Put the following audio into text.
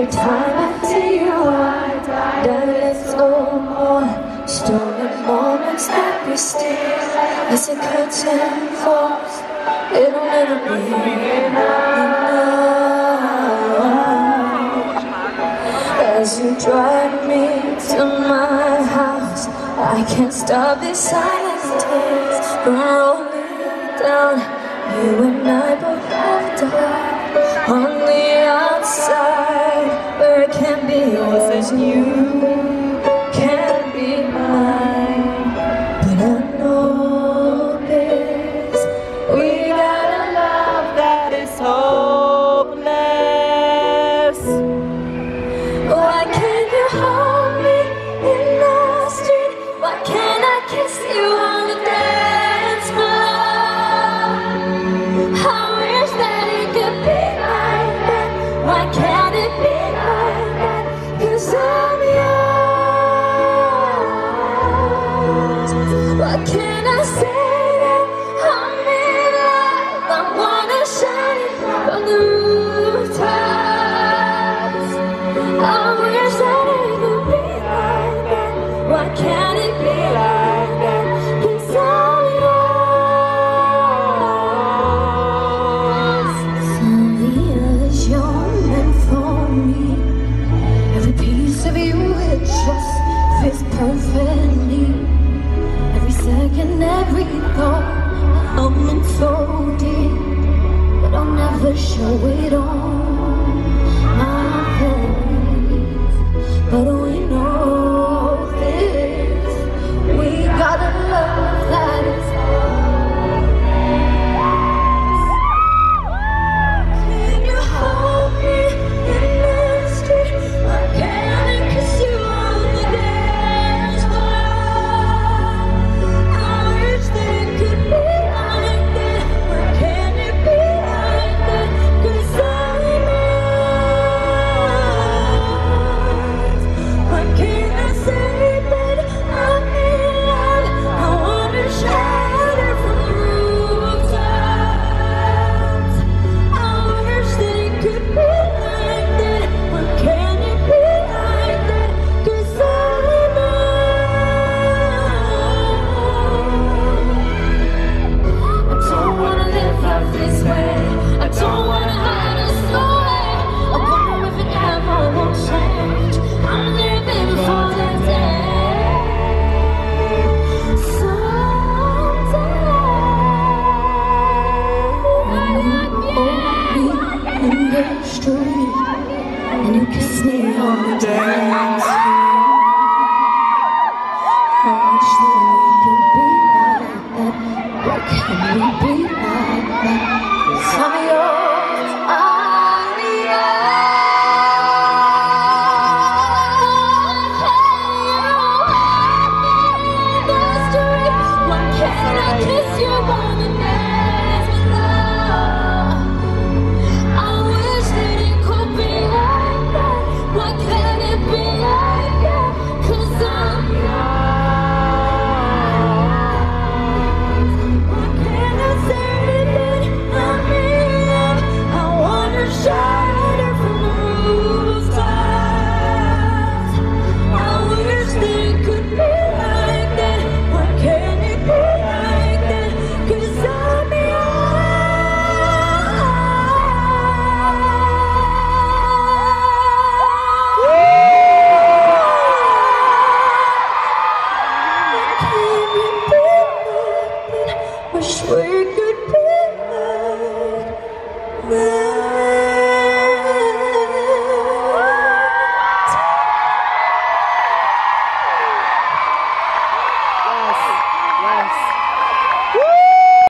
every time I see you, I die. There's no more stolen moments that we steal. As the curtain falls, it'll never be enough. As you drive me to my house, I can't stop these silent tears from rolling down. You and I both have died on the outside, where it can't be yours and you can't be mine. But I know this, we got a love that is hopeless. Why can't you hold me in the street? Why can't I kiss you on the dance floor? I wish that it could be like that. Why can't it be like that? 'Cause I'm yours. Why can't I say that I'm in love? I wanna shout it from the rooftops. I wish that it could be like that. Why can't